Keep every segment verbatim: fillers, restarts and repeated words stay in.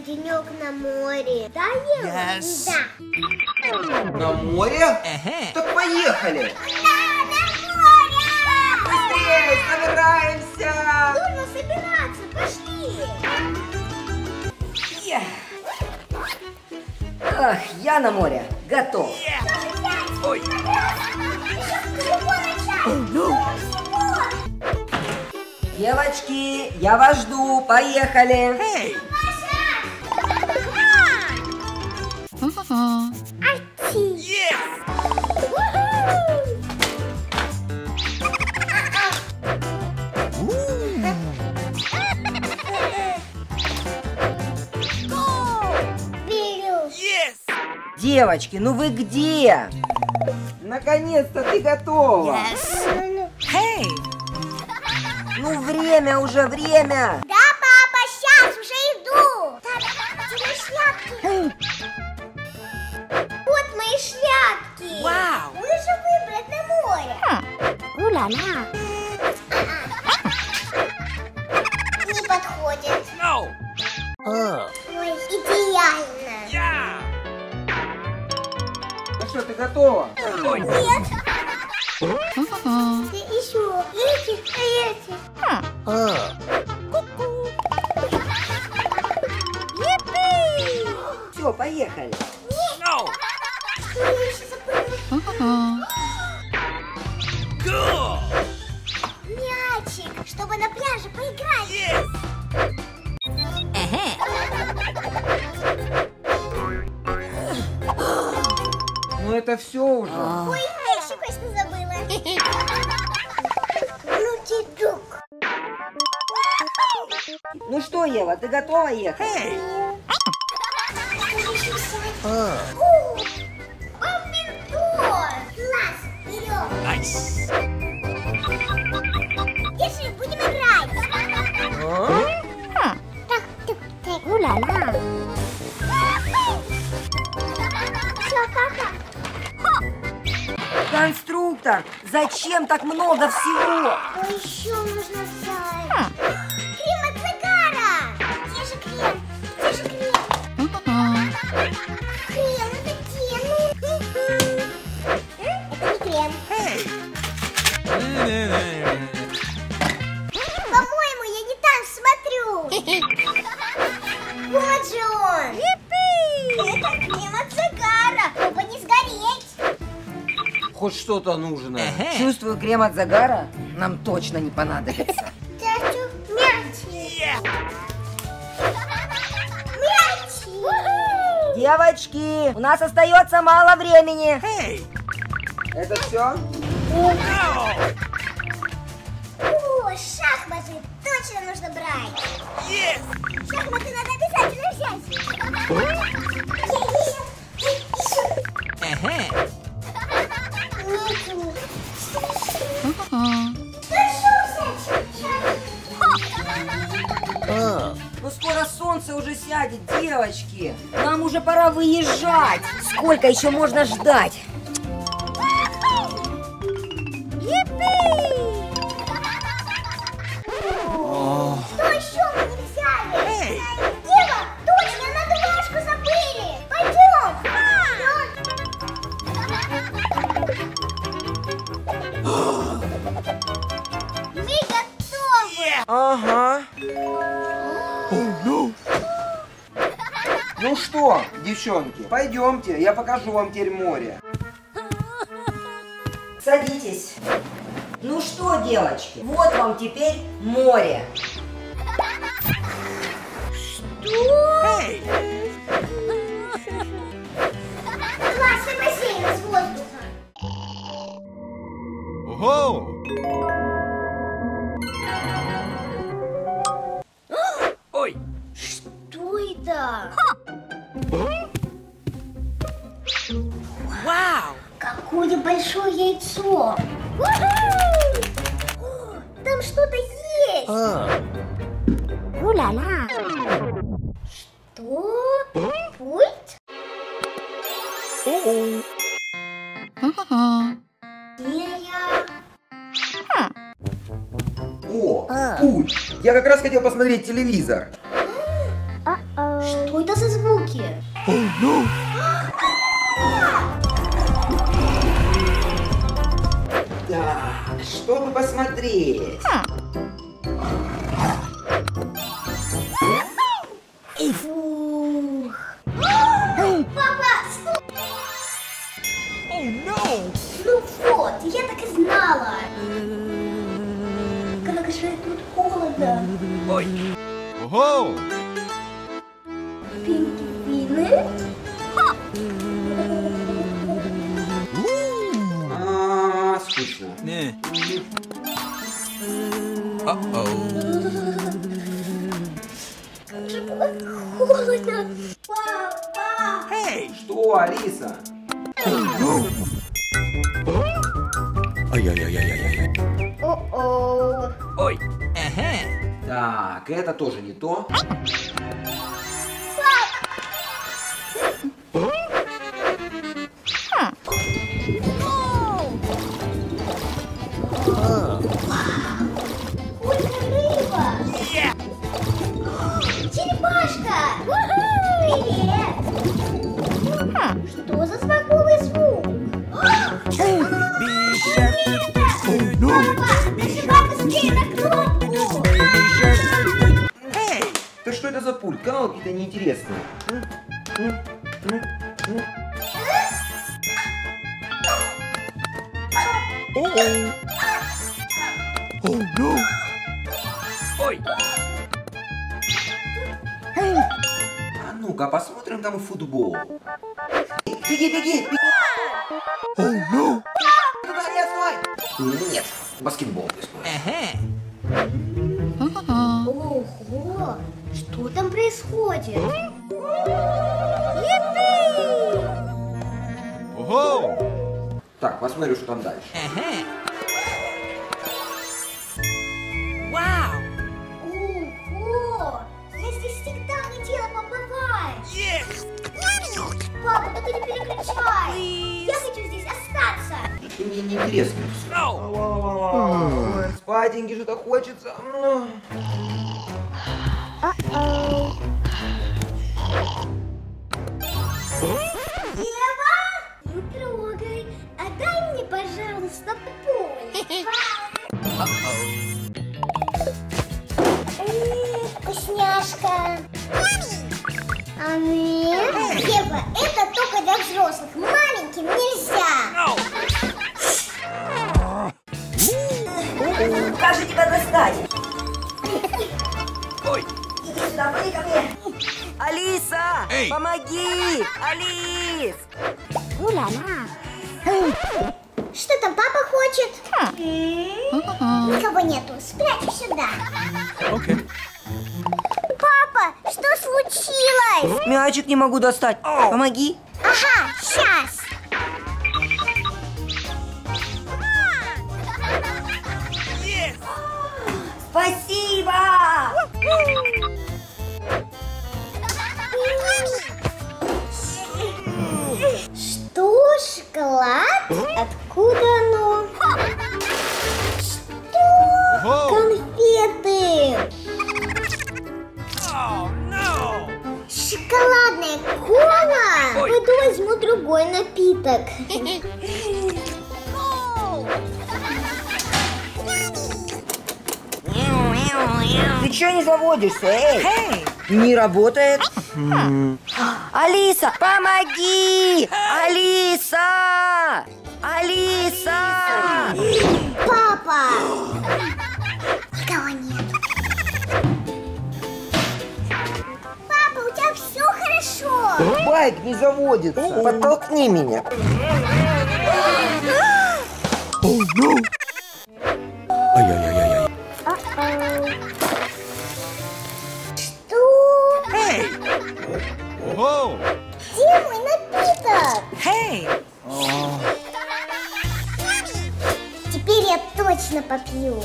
денек на море. Да, Ева? Yes. Да. На море? Uh-huh. Так поехали! Да, на море! Быстрее, собираемся! Нужно собираться, пошли! Yeah. Ах, я на море готов. Yeah. Ой. Oh, no. Девочки, я вас жду, поехали. Hey. Yes. Yes. Девочки, ну вы где? Наконец-то ты готова! Yes. Hey. Ну время уже, время. Да, папа, сейчас уже иду. Где мои шляпки? Вот мои шляпки. Вау. Мы же выбрать на море. Уля-ля. Не подходит. No. Oh. Ой, идеально. Yeah. Ну что, ты готова? Ой. Нет. Я ищу эти, а эти. Все, поехали. No. Ой, я еще забыла. Cool. Мячик, чтобы на пляже поиграть. Yes. Ну это все уже. Ой, я еще кое-что забыла. Ну, дедук. Ну что, Ева, ты готова ехать? Hey. О, бомбинтон. Класс, берем. Nice. Держи, будем играть. Так, так, так. Уля-ля. Все, папа. Конструктор, зачем так много всего? А еще нужно взять. Крем от загара. Где же крем? Где же крем? Крем, это где? Ну. Это не крем. Hey. По-моему, я не там смотрю. Вот же он. Это крем от загара, чтобы не сгореть. Хоть что-то нужное. Uh-huh. Чувствую, крем от загара нам точно не понадобится. Тятю, мячик. Yeah. Мячик. Девочки, у нас остается мало времени. Hey. Это все? No. О, шахматы точно нужно брать. Yes. Шахматы надо обязательно взять. Uh-huh. Нету. Ну скоро солнце уже сядет, девочки. Нам уже пора выезжать. Сколько еще можно ждать? Что еще мы не взяли? Эй! Ева, точно, надо ложку забыли. Пойдем. Мы готовы. Yeah. Ага. Oh no. Ну что, девчонки, пойдемте, я покажу вам теперь море. Садитесь. Ну что, девочки, вот вам теперь море. Hey. Классный бассейн с воздухом. Whoa. Ой. Что это? Вау. Какое большое яйцо. О, там что-то есть. Уля-ля. Что? Пульт? Где я? О, пульт. Я как раз хотел посмотреть телевизор. Что это за звуки? Oh no! Да, чтобы посмотреть. Фух. Папа, стой! Oh no! Ну вот, я так и знала. Как же тут холодно. Ой! Ого! Пингвины? А, скучно. Не. Uh-oh. Холодно. Папа! Hey! Что, Алиса? Ай-яй-яй-яй-яй. О-о. Ой! Ага! Так, это тоже не то. Сколько рыба! Черепашка! Привет! Что за смаковый звук? Папа, нажимай быстрее на кнопку! Hey! Да что это за пульт? Канал какие-то неинтересные. Oh! Oh no! Ой! А ну-ка, посмотрим там футбол. Беги, беги, беги. Oh no! Туда не отстой. Нет, баскетбол. Ага! Ого! Что там происходит? Ого! Так, посмотрим, что там дальше. Ага! Вау! Ого! Я здесь всегда хотела побывать! Yes! Папа, только не переключай! Я хочу здесь остаться! И мне неинтересно. No! Ой, спатеньки что-то хочется. Ну. Ева, не трогай! Отдай мне, пожалуйста, пульт! М, Вкусняшка! А нет? Ева, это только для взрослых. Маленьким нельзя! Как же тебя достать? Ой! Иди сюда, иди ко мне. Алиса, Эй! помоги! Алис! Уля-ля! Что там папа хочет? М, Никого нету. Спрячь сюда. Окей. Папа, что случилось? Мячик не могу достать. Помоги. Ага, сейчас. Yes! Спасибо! Что? Шоколад? Откуда оно? Что? Ого! Конфеты! Oh no! Шоколадная кола? Ой. Пойду возьму другой напиток. Ты чё не заводишься, эй? Не работает. Алиса, помоги! Алиса! Алиса! Папа! Никого нет. Папа, у тебя все хорошо? Байк не заводится. Подтолкни меня. Oh no! Ай-яй-яй-яй-яй. Что? Hey! Ого! Где мой напиток? Эй! Теперь я точно попью.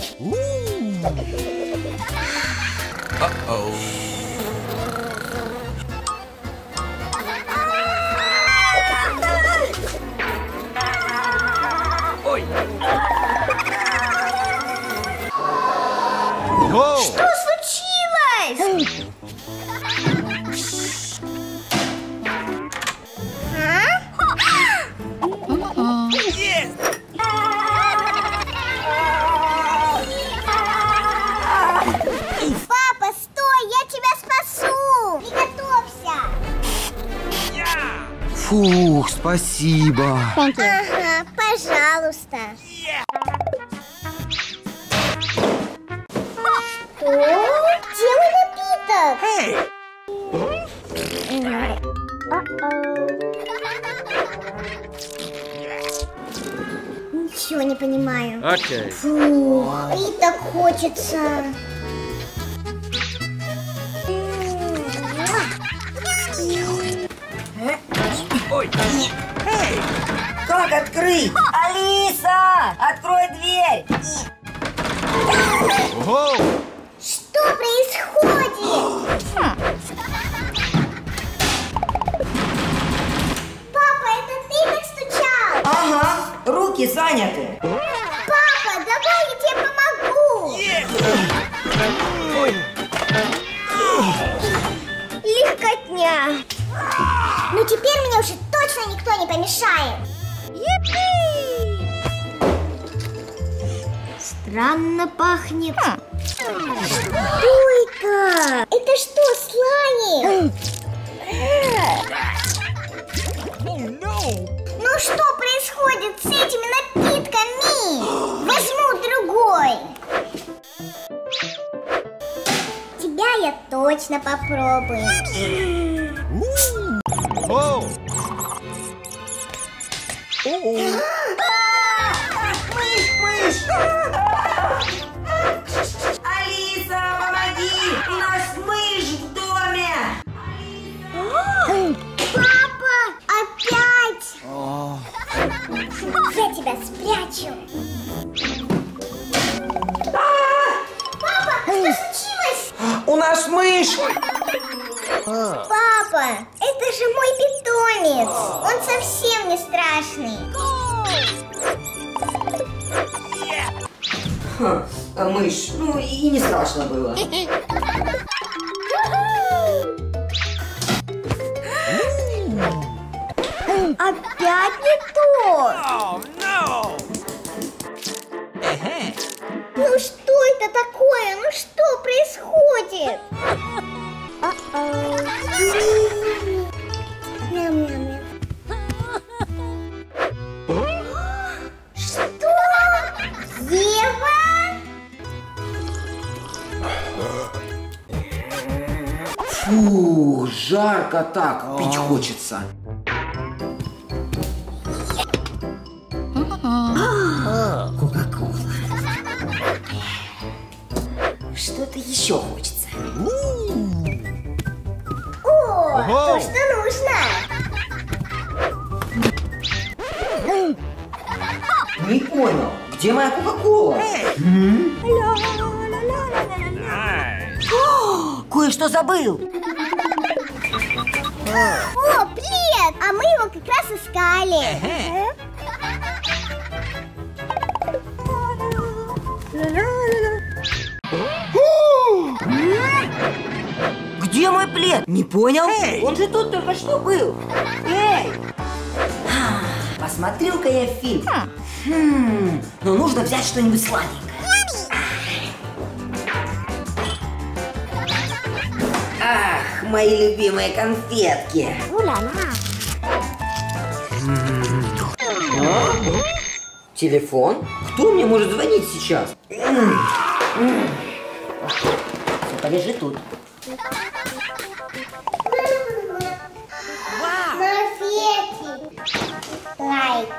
Uh-oh. Ой! Ого! Что случилось? Фух, спасибо. Ага, пожалуйста. Что? Где мой напиток? Ничего не понимаю. Okay. Фу, и так хочется. Ой. Как открыть? Алиса, открой дверь. Ого! Что происходит? Папа, это ты так стучал? Ага, руки заняты. Папа, давай я тебе помогу. Ой. Легкотня. Ну теперь мне уже точно никто не помешает. Юпи! Странно пахнет. Что это? Это что, слайм? Oh, no. Ну что происходит с этими напитками? Возьму другой. Тебя я точно попробую. Whoa. Мышь, мышь! Алиса, помоги! У нас мышь в доме! Папа, опять! Я тебя спрячу. Папа, что случилось? У нас мышь! Папа, это же мой питомец. Он совсем не страшный. Ха, а мышь, ну и не страшно было. Опять не то. Oh, no. Uh-huh. Ну что это такое? Ну что происходит? Ням-ням-ням. Что? Ева? Фу, жарко так, пить хочется. Что-то еще хочется. О, Ого! то, что нужно. Не понял, где моя кока-кола? Nice. О, кое-что забыл. О, плед! А мы его как раз искали. Где мой плед? Не понял? Он же тут только что был. Эй! А, посмотрю-ка я фильм. Хм, но нужно взять что-нибудь сладенькое. Ах, мои любимые конфетки. А? Телефон? Кто мне может звонить сейчас? Все, полежи тут. Конфеты. Лайк.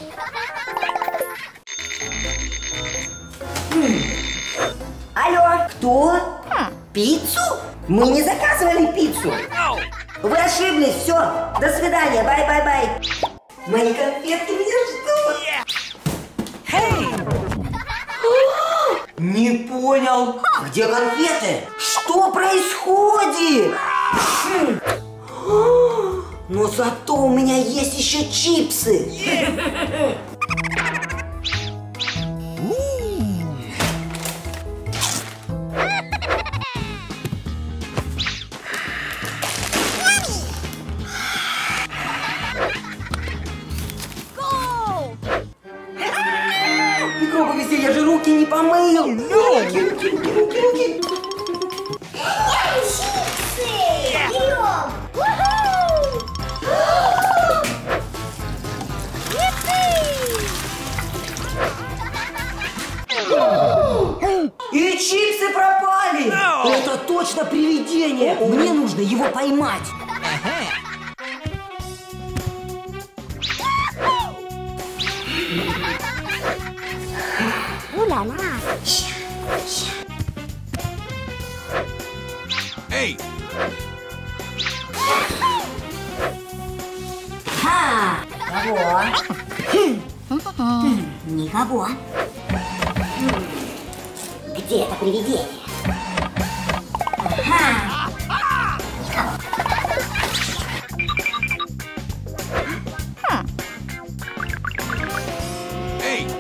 Алло, кто? Пиццу? Мы не заказывали пиццу. No. Вы ошиблись, все. До свидания, бай-бай-бай. Мои конфетки меня ждут. Hey. Не понял. Где конфеты? Что происходит? Хм. Но зато у меня есть еще чипсы. Микробы везде, я же руки не помыл. Руки, руки, руки, руки, руки. Чипсы! Берем! привидение! Мне нужно его поймать! Уля-ля. Эй! Ха! Кого? Никого. Где это привидение? Ага. Эй!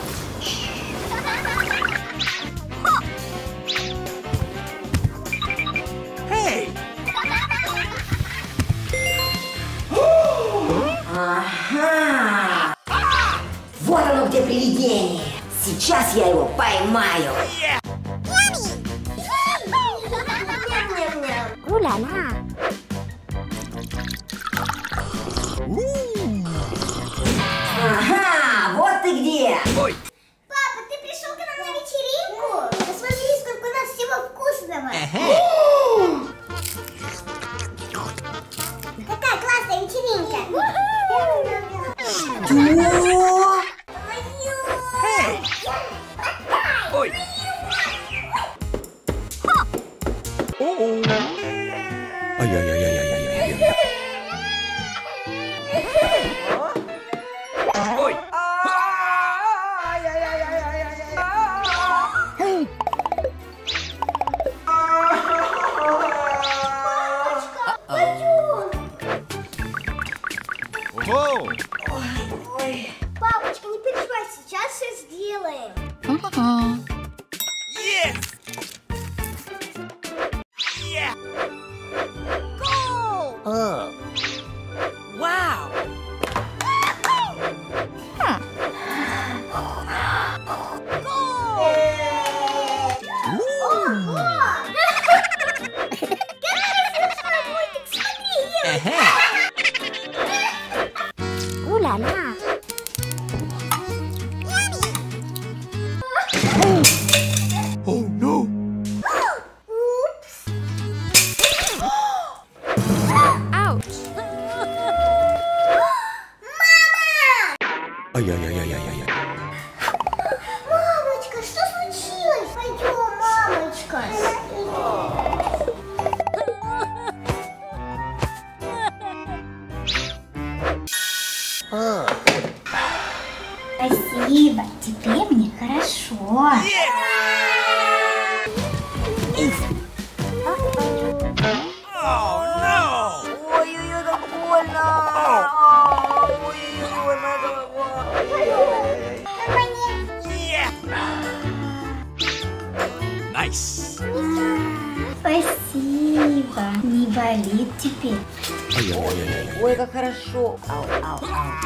Эй! Ага! Вот оно где привидение! Сейчас я его поймаю! Уля-ля. Ага! Вот ты где! Ой! Папа, ты пришел к нам на вечеринку? Посмотри, сколько у нас всего вкусного. Какая классная вечеринка. Что? Эй! Ой! О-о! Ай-яй-яй-яй-яй-яй-яй. Ой! Ого! Папочка, не переживай, сейчас все сделаем. Yes! Yeah! Go! Oh. Wow! Уля-ля. Oh no! Упс. Ай-яй-яй-яй-яй-яй. Мамочка, что случилось? Пойдем, мамочка. Спасибо, теперь мне хорошо. Oh no! Ой-ой-ой, как больно! Ой-ой-ой, Yeah! Nice! Спасибо. Не болит теперь. Ай-яй-яй-яй-яй. ой, как хорошо! Ау, ау,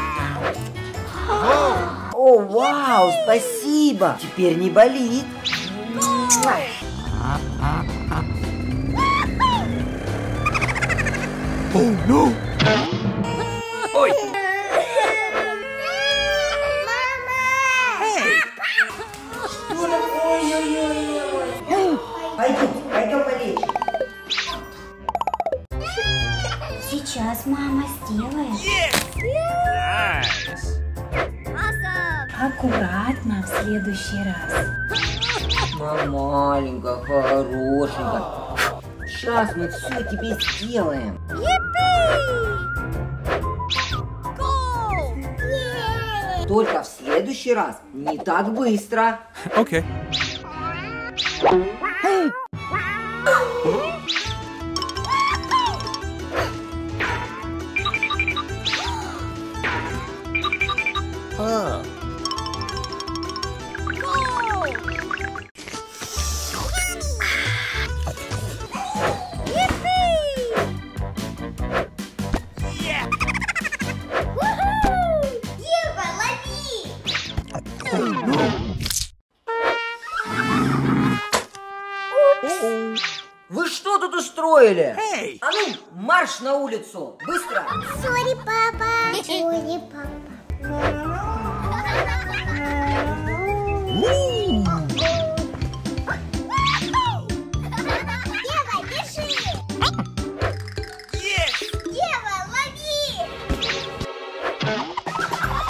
ау. О, вау, спасибо! Теперь не болит. Oh no! Ой! Эй! Пойдем, пойдем полечь. Сейчас мама сделает. Yes! Nice! Аккуратно в следующий раз. Мама маленькая, хорошенькая. Сейчас мы все тебе сделаем. Только в следующий раз не так быстро. Okay. А. Yeah! Ева, лови! Oh no! Вы что тут устроили? Эй! А ну, марш на улицу! Быстро! Сори, папа. Сори, папа. Ева, держи!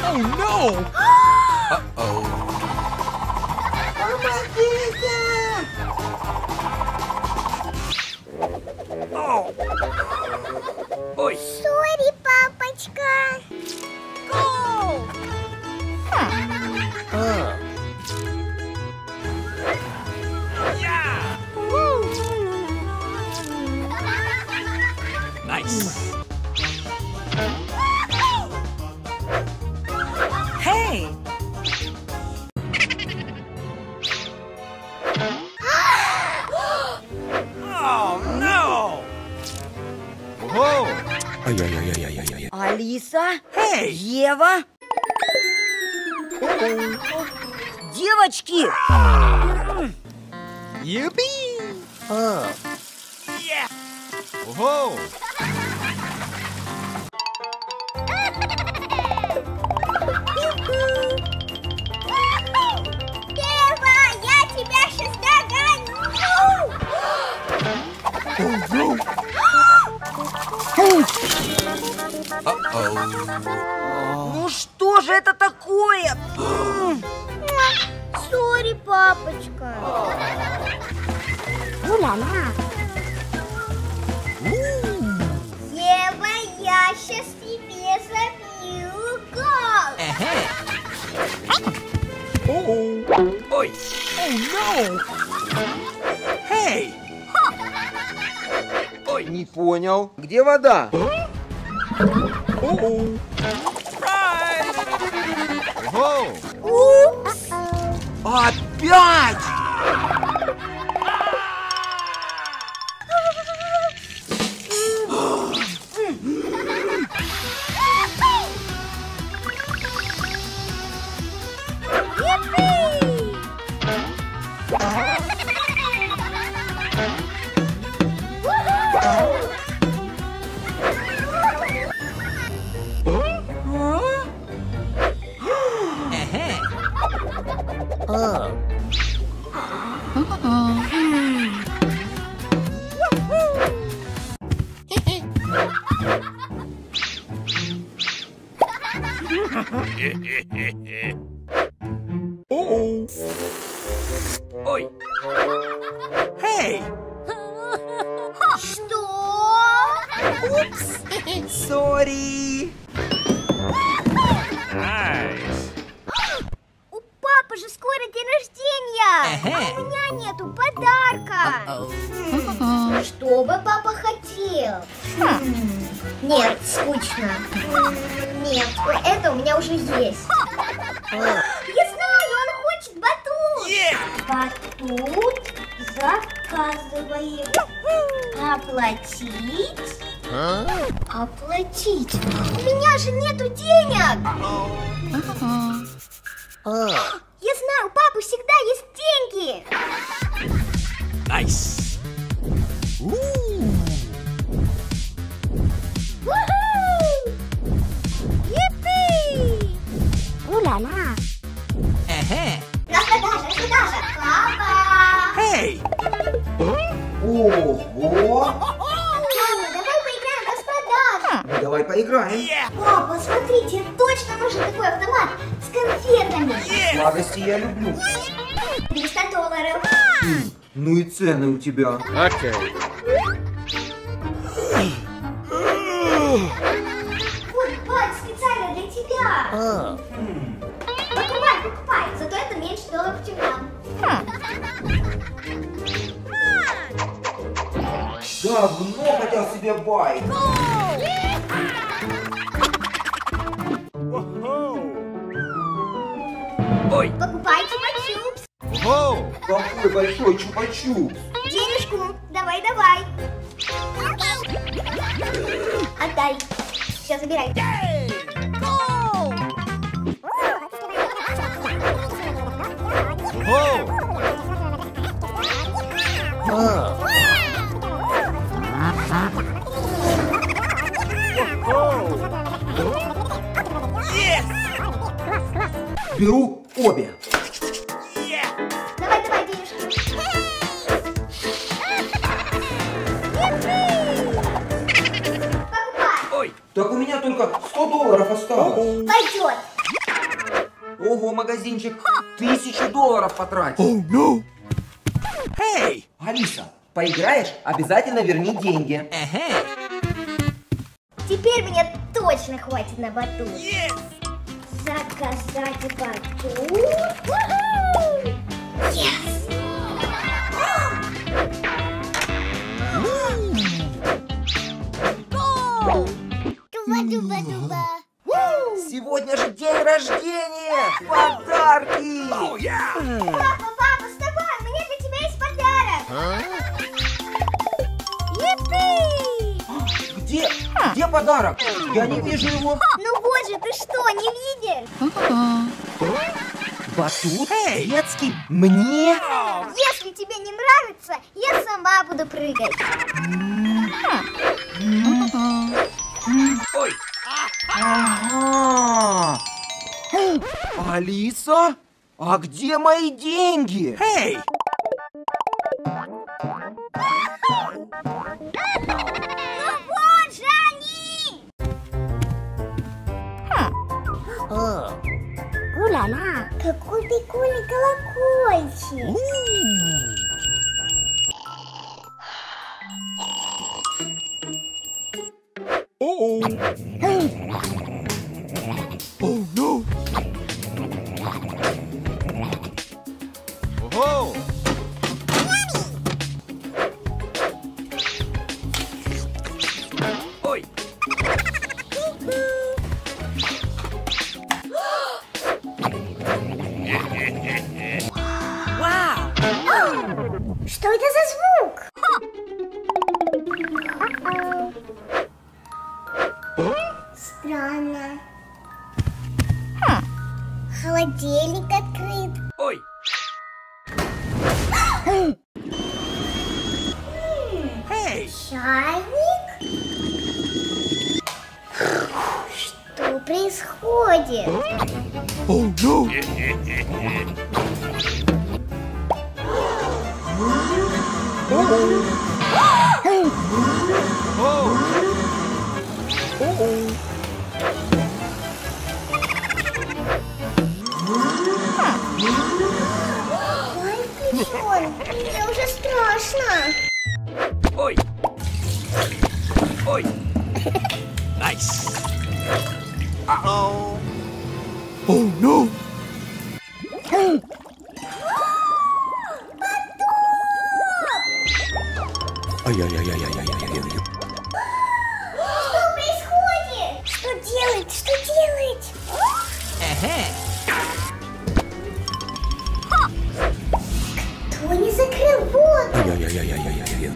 Oh no! Uh-oh. Помогите! Oh. Ой. Сори, папочка. Yeah. Nice. Hey! Oh no! Whoa! Алиса? Hey! Ева? Девочки! Yippee! А, Yeah! Whoa! Ева, я тебя сейчас догоню. Uh-oh. ну что же это такое? Сори, папочка. Ева, я сейчас тебе забью гол. Ой! Oh no! Hey! Ой! Не понял. Где вода? Surprise! Whoa! Упс. Опять! Ой! Hey! Что? Сори! Nice! У папы же скоро день рождения, а у меня нету подарка. Что бы папа хотел? Хм, Нет, скучно. М, Нет, это у меня уже есть. Я знаю, он хочет батут. Yeah! Батут заказываем. Оплатить? Оплатить? У меня же нету денег. Я знаю, у папы всегда есть деньги. Nice! Ooh! Уху! Yippee! Уля-ля! Uh-huh. Распродажа, распродажа! Папа! Hey! Ого! Мама, давай поиграем в распродажу! Ну, давай поиграем. Yeah! Папа, смотрите, точно нужен такой автомат с конфетами! Yeah! Сладости я люблю. триста долларов! Ну и цены у тебя. Okay. Вот, бать, специально для тебя! Покупай, покупай! Зато это меньше долларов, чем нам. Давно хотел себе байк. Ой! Покупай чупа-чупс! Whoa! Какой большой чупа-чупс. Денежку, давай, давай. Отдай. Все, забирай. Whoa! Yes! Беру обе. Yeah! Давай, давай, денежку. Покупай. Ой! Так у меня только сто долларов осталось. Пойдет. Ого, магазинчик тысячу долларов потратил. Oh no! Hey! Алиса, поиграешь? Обязательно верни деньги. Uh-huh. Теперь мне точно хватит на батут. Yes! Заказать батут. Yes! Дуба-дуба-дуба. Сегодня же день рождения! Подарки! Oh yeah! Папа, папа, вставай! У меня для тебя есть подарок! Юпи! Где? Где подарок? Я не вижу его. Ну вот же, ты что, не видишь? Батут детский? Мне? Если тебе не нравится, я сама буду прыгать. Ой! Ага. Алиса? А где мои деньги? Hey! Ну вот же они! Уля-ля, какой прикольный колокольчик! Oh! Oh no! Oh! Ой! Вау! Что это за звук? Странно. Холодильник открыт. Ой! Hey! Чайник? Что происходит? Oh no! Ой, включен. Мне уже страшно. Ой! Ой! Nice! Uh-oh! Oh no! Ай-яй-яй-яй-яй-яй-яй-яй. Что происходит? Что делать? Что делать? Кто не закрыл воду? Ай-яй-яй-яй-яй-яй-яй.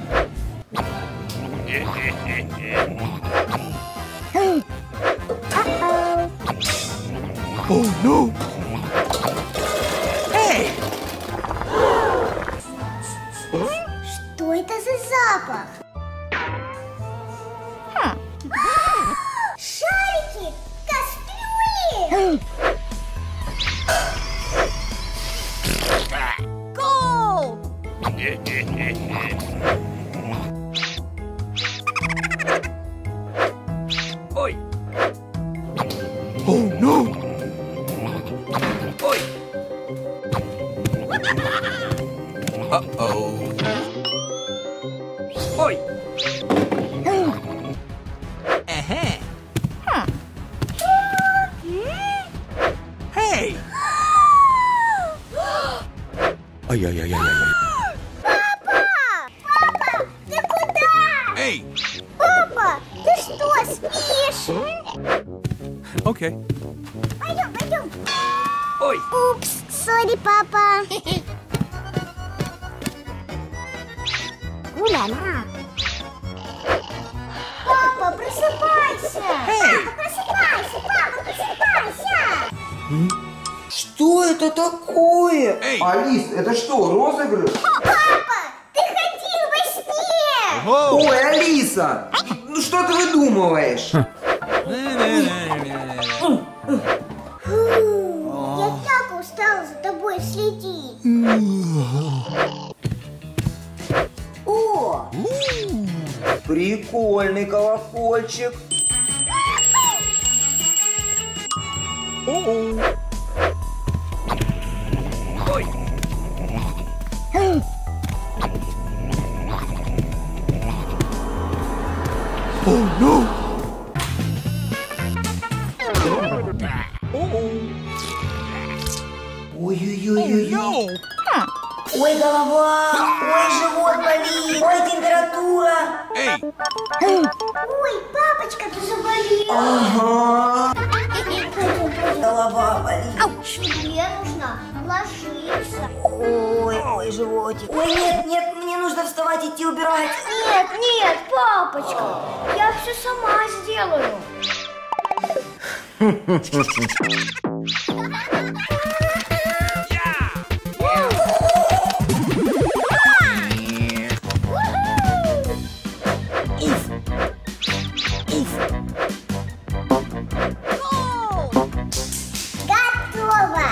Oh no! Hey! Что это за запах? Шарики! Кастрюли! Go! Ой! Oh no! Ой! Uh-oh! Ой! Ага! Hey! Ай-яй-яй-яй-яй. Папа! Папа! Ты куда? Эй! Папа! Ты что, спишь? Окей. Пойдем, пойдем. Ой! Упс, сори, папа. Уля-ля. Папа, просыпайся. Эй! Папа, просыпайся. Папа, просыпайся. Что это такое? Эй! Алис, это что, розыгрыш? Папа, ты ходил во сне. Воу! Ой, Алиса, ну что ты выдумываешь? Я так устала за тобой следить. О! Прикольный колокольчик. Oh no! Ой-ой-ой-ой-ой. Ой, голова, ой, живот болит, ой, температура. Эй! Ой, папочка, ты заболел. Ага, Пойдем, пойдем. голова болит. Тебе нужно ложиться. Ой, ой, животик. Ой, нет, нет, мне нужно вставать, идти убирать. Нет, нет, папочка, я все сама сделаю. Готово.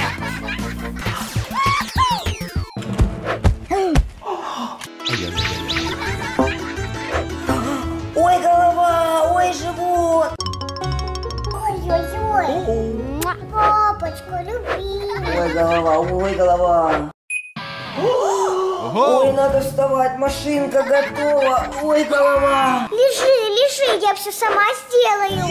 Ой, голова, ой, живот. Ой-ой-ой. Папочка, любимый. Ой, голова, ой, голова. Ой, надо вставать, машинка готова. Ой, голова. Лежи, лежи, я все сама сделаю.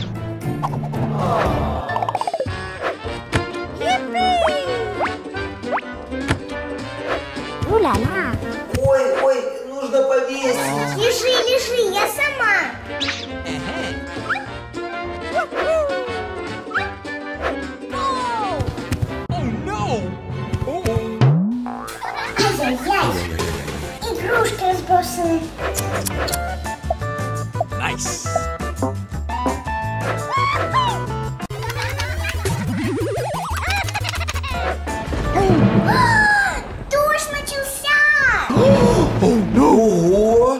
Уля-ля. Ой, ой, нужно повесить. Лежи, лежи, я сама. Oh no! Ай-яй-яй. Игрушки разбросаны. Nice! Дождь начался. Oh no! Ого!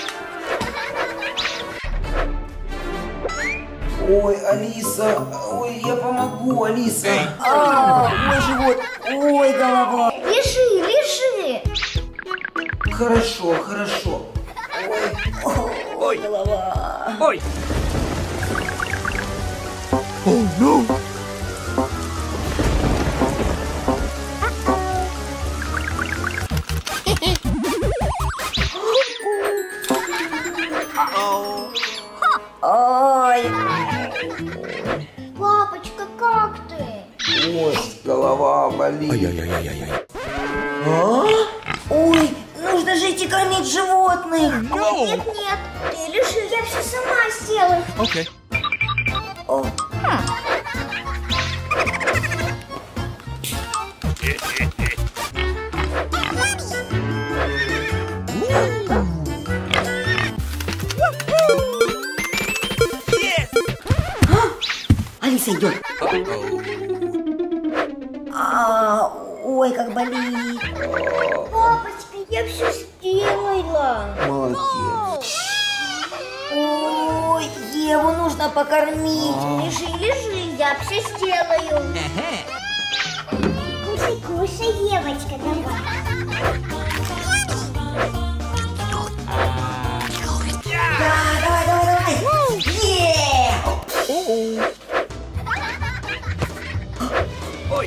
Ой, Алиса, ой, я помогу, Алиса. Эй. А, ой, живот, ой, голова. Лежи, лежи. Хорошо, хорошо. Ой, Ой, голова. Ой! Oh no! Ой, Папочка, как ты? ой, голова болит. Ай-яй-яй-яй-яй. А? ой, нужно жить и кормить животных. No! Нет, нет, ты лежи, я все сама сделаю. Okay. О, Алиса идет. А, ой, как болит. Папочка, я все сделала. Молодец. Ой, Еву нужно покормить. Лежи, лежи, я все сделаю. Кушай, кушай, девочка, давай. Да, давай, давай, давай. Е! Ой!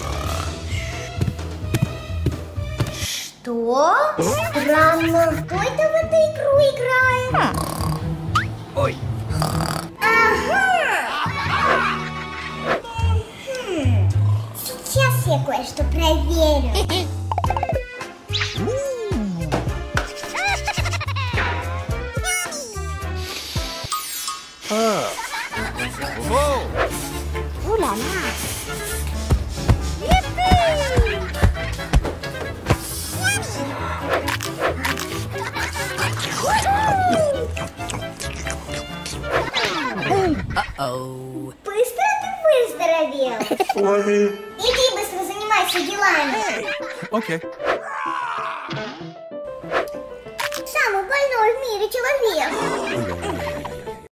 Что? Странно. Кто это в эту игру играет? Ой! Ага. Хм. Сейчас я кое-что проверю. Whoa! Уля-ля. Uh-oh. Быстро ты выздоровел. Ой. Иди быстро занимайся делами. Okay. Самый больной в мире человек.